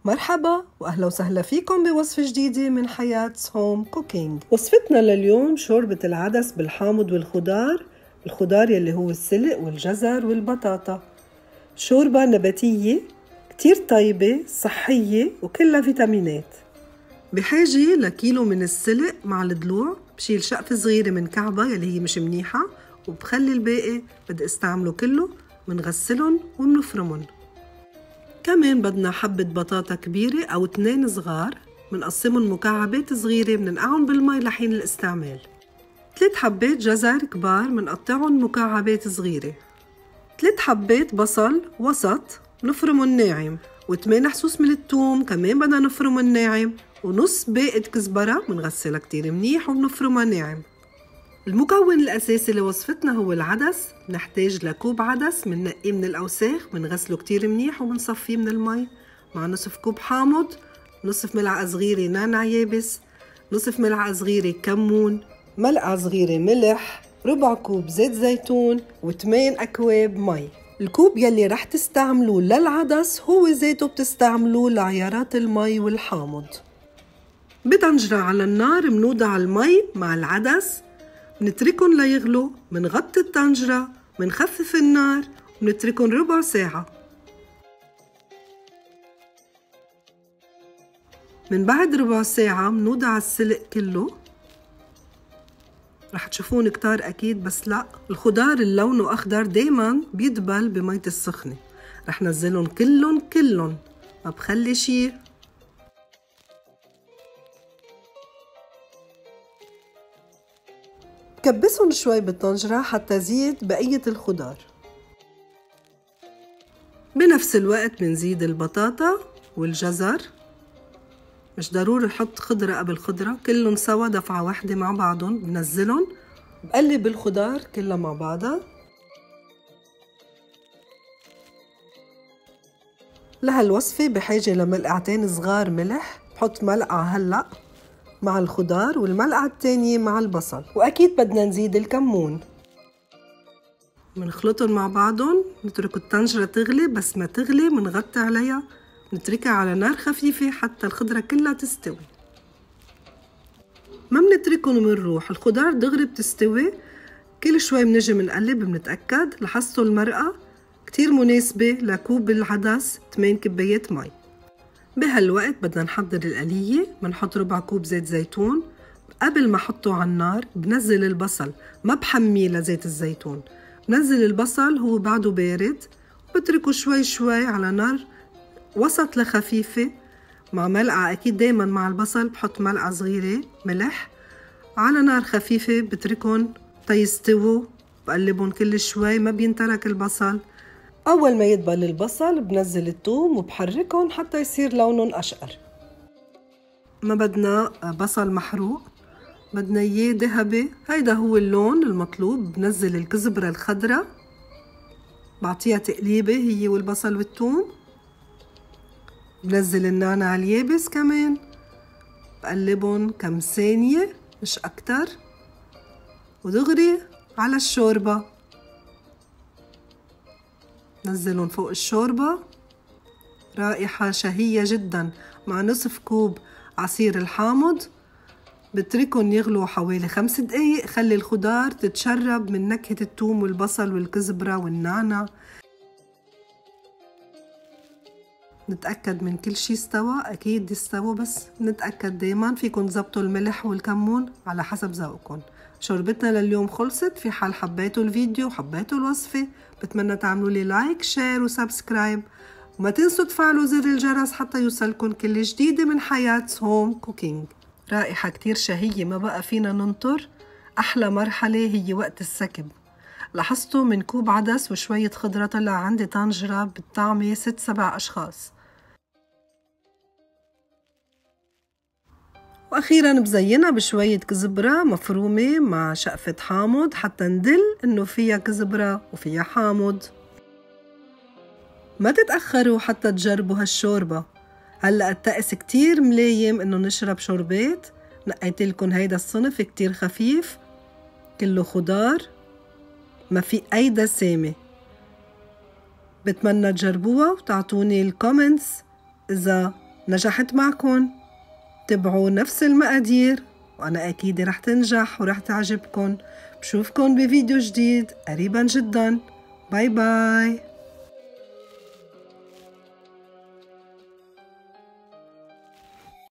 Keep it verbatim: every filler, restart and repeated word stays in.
مرحبا وأهلا وسهلا فيكم بوصفة جديدة من حياة هوم كوكينج. وصفتنا لليوم شوربة العدس بالحامض والخضار، الخضار يلي هو السلق والجزر والبطاطا. شوربة نباتية كتير طيبة صحية وكلها فيتامينات. بحاجة لكيلو من السلق مع الضلوع، بشيل شقفة صغيرة من كعبة يلي هي مش منيحة وبخلي الباقي بدي استعمله كله. منغسلهم ومنفرمهم. كمان بدنا حبة بطاطا كبيرة أو اتنين صغار، منقسمهم مكعبات صغيرة مننقعهم بالمي لحين الاستعمال. ثلاث حبات جزر كبار منقطعهم مكعبات صغيرة. ثلاث حبات بصل وسط نفرمهم ناعم، وثمان حصوص من الثوم كمان بدنا نفرمهم ناعم، ونص باقة كزبرة منغسلها كتير منيح وبنفرمها ناعم. المكون الأساسي لوصفتنا هو العدس. نحتاج لكوب عدس مننقيه من الأوساخ، منغسله كتير منيح ومنصفيه من المي، مع نصف كوب حامض، نصف ملعقة صغيرة نعناع يابس، نصف ملعقة صغيرة كمون، ملعقة صغيرة ملح، ربع كوب زيت زيتون، وثمان أكواب مي. الكوب يلي رح تستعملوه للعدس هو زيته بتستعملوه لعيارات المي والحامض. بطنجرة على النار منوضع المي مع العدس، منتركن ليغلوا، منغطي الطنجرة، منخفف النار ومنتركن ربع ساعة. من بعد ربع ساعة منوضع السلق كله. رح تشوفون كتار أكيد، بس لا، الخضار اللي لونه أخضر دايما بيدبل بمية السخنة. رح نزلهم كلهم كلهم، ما بخلي شي. كبسهم شوي بالطنجرة حتى زيد بقية الخضار. بنفس الوقت بنزيد البطاطا والجزر، مش ضروري نحط خضرة قبل خضرة، كلهم سوا دفعة واحدة مع بعضهم. بنزلهم، بقلب الخضار كلها مع بعضها. لهالوصفة بحاجة لملعقتين صغار ملح، بحط ملعقة هلأ مع الخضار والملعقة التانية مع البصل، وأكيد بدنا نزيد الكمون. منخلطهم مع بعضهم، نترك الطنجرة تغلي، بس ما تغلي منغطي عليها، نتركها على نار خفيفة حتى الخضرة كلها تستوي. ما منتركهم ومنروح، الخضار دغري بتستوي. كل شوي منجي منقلب منتأكد. لاحظتوا المرقة كتير مناسبة لكوب العدس، ثمان كبايات مي. بهالوقت بدنا نحضر القلية. بنحط ربع كوب زيت زيتون. قبل ما احطه على النار بنزل البصل، ما بحميه لزيت الزيتون، بنزل البصل هو بعده بارد، وبتركه شوي شوي على نار وسط لخفيفة، مع ملعقة أكيد دايما مع البصل بحط ملعقة صغيرة ملح، على نار خفيفة بتركهم تيستووا. بقلبهم كل شوي، ما بينترك البصل. أول ما يدبل البصل بنزل الثوم وبحركهم حتى يصير لونهم أشقر. ما بدنا بصل محروق، بدنا إياه ذهبي، هيدا هو اللون المطلوب. بنزل الكزبرة الخضراء، بعطيها تقليبة هي والبصل والثوم. بنزل النعناع اليابس كمان، بقلبهم كم ثانية مش أكتر، ودغري على الشوربة. نزلهم فوق الشوربة، رائحة شهية جدا، مع نصف كوب عصير الحامض. بتركهم يغلوا حوالي خمس دقايق. خلي الخضار تتشرب من نكهة الثوم والبصل والكزبرة والنعناع. نتأكد من كل شي استوى، أكيد استوى، بس نتأكد دايما. فيكن تزبطوا الملح والكمون على حسب ذوقكم. شوربتنا لليوم خلصت. في حال حبيتوا الفيديو وحبيتوا الوصفة، بتمنى تعملوا لي لايك شير وسبسكرايب، وما تنسوا تفعلوا زر الجرس حتى يوصلكم كل جديد من حياة هوم كوكينج. رائحة كتير شهية، ما بقى فينا ننطر. أحلى مرحلة هي وقت السكب. لاحظتوا من كوب عدس وشوية خضرة طلع عندي طنجرة بالطعمة ست سبع أشخاص. وأخيرا بزينها بشوية كزبرة مفرومة مع شقفة حامض حتى ندل إنه فيها كزبرة وفيها حامض. ما تتأخروا حتى تجربوا هالشوربة. هلأ الطقس كتير ملايم إنه نشرب شوربات. نقيت لكم هيدا الصنف كتير خفيف، كله خضار، ما في أي دسامة. بتمنى تجربوها وتعطوني الكومنتس إذا نجحت معكن. تبعوا نفس المقادير وأنا أكيد رح تنجح ورح تعجبكن. بشوفكن بفيديو جديد قريبا جدا. باي باي.